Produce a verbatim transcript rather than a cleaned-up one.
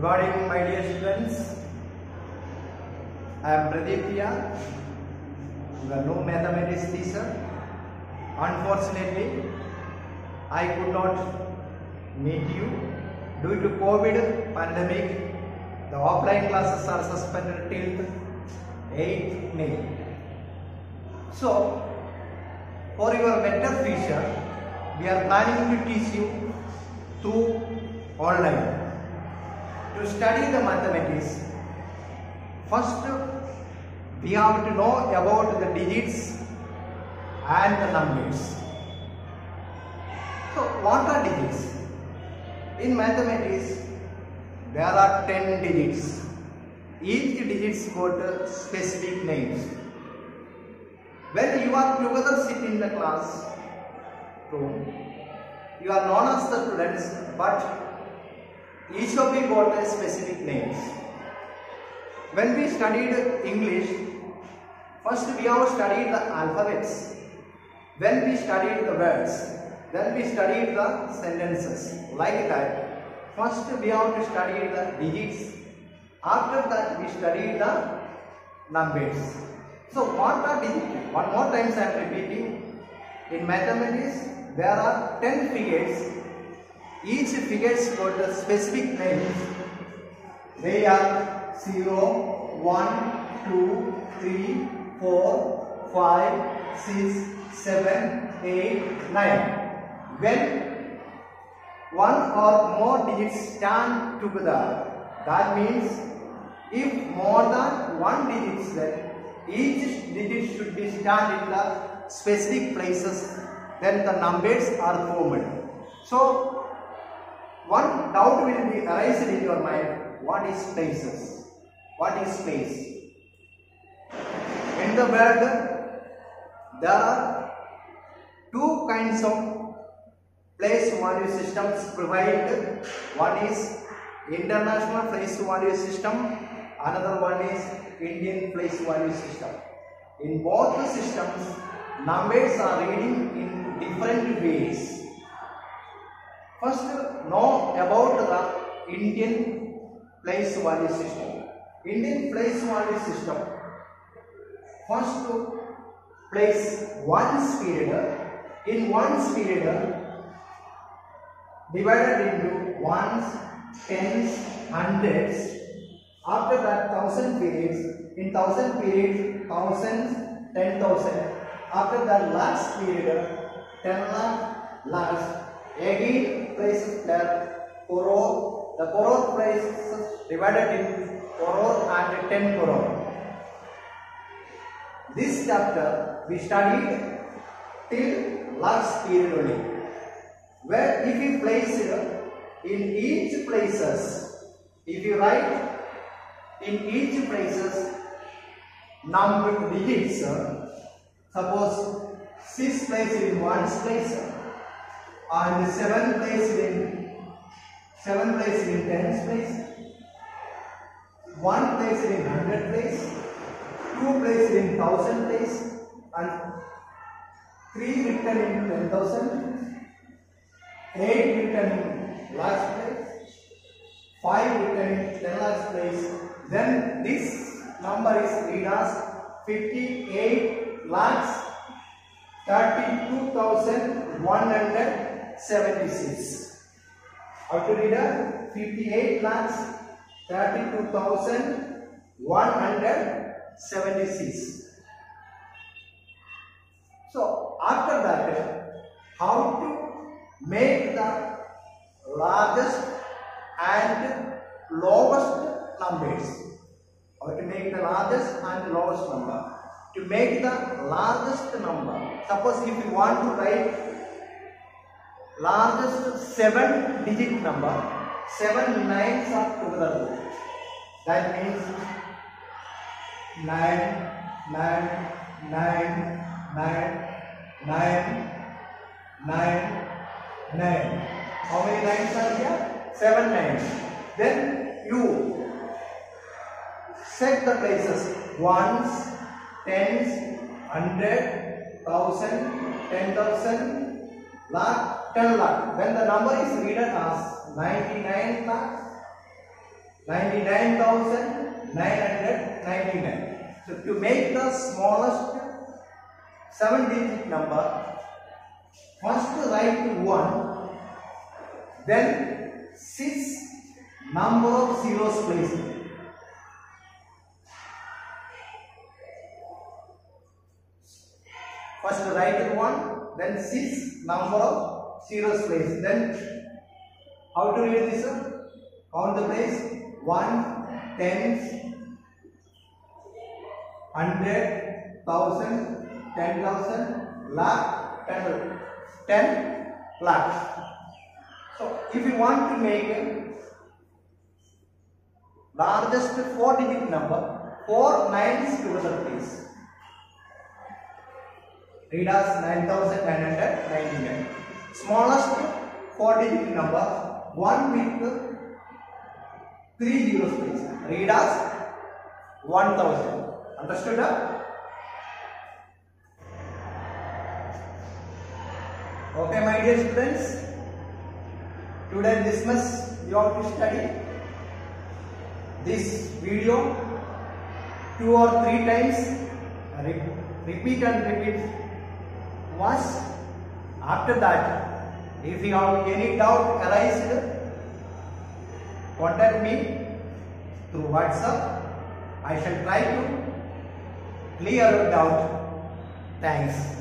morning, my dear students. I am Pradeep here, your new mathematics teacher. Unfortunately, I could not meet you due to COVID pandemic. The offline classes are suspended till eighth May. So, for your better future, we are planning to teach you through online. To study the mathematics, first we have to know about the digits and the numbers. So, what are digits? In mathematics, there are ten digits. Each digits got specific names. When you are together sit in the class room, you are known as the students, but each of you got a specific names. When we studied English, first we have studied the alphabets. When we studied the words, then we studied the sentences. Like that, first we have to study the digits. After that, we studied the numbers. So, what are digits? One more time I am repeating. In mathematics, there are ten figures. Each figures got a specific names. They are zero, one, two, three, four, five, six, seven, eight, nine. When one or more digits stand together, that means if more than one digit, then each digit should be stand in the specific places, then the numbers are formed. So, one doubt will be arising in your mind: what is places? What is space? In the world, there are two kinds of place value systems provided. One is international place value system, another one is Indian place value system. In both the systems, numbers are reading in different ways. First, know about the Indian place value system. Indian place value system. First, to place ones period. In ones period, divided into ones, tens, hundreds. After that, thousand periods. In thousand periods, thousands, ten thousand. After that, lakhs period, ten lakh, lakhs. Again, places there crore. The crore places divided in crore and ten crore. This chapter we studied till lakhs period only. Where if you place in each places, if you write in each places number digits, suppose six places in ones place, and seven places in seven places in tens place, one place in hundred place, two places in thousand place, and three written in ten thousand, eight written in lakhs place, five written in ten lakhs place. Then this number is read as fifty-eight lakhs thirty-two thousand one hundred seventy-six. How to read it? fifty-eight lakhs thirty-two thousand one hundred seventy-six. So, after that, how to make the largest and lowest numbers? How to make the largest and lowest number? To make the largest number, suppose if you want to write largest seven digit number, seven nines are together. That means nine, nine, nine, nine, nine, nine, nine. How many nines are here? Seven nines. Then you set the places ones, tens, hundred, thousand, ten thousand, lakh, ten lakh. When the number is written as ninety-nine lakh, ninety-nine thousand nine hundred ninety-nine. So to make the smallest seven digit number, first write one, then six number of zeros placed. First write one, then six number of zeros placed. Then how to read this? Count the place. One, ten, hundred, thousand, ten thousand, lakh, ten, ten lakhs. So if you want to make a largest four digit number, four nines together please. Read as nine thousand nine hundred ninety-nine. Smallest four digit number, one with three zeros please. Read as one thousand. Understood? Okay, my dear students. Today this much you have to study. This video two or three times. Repeat and repeat once. After that, if you have any doubt arised, contact me through WhatsApp. I shall try to clear your doubt. Thanks.